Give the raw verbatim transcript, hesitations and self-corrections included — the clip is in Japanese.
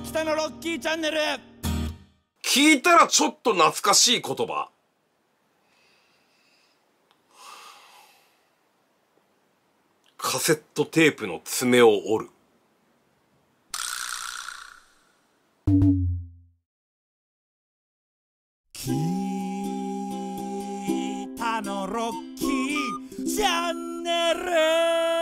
北のロッキーチャンネル。 聞いたらちょっと懐かしい言葉。カセットテープの爪を折る。 北のロッキーチャンネル。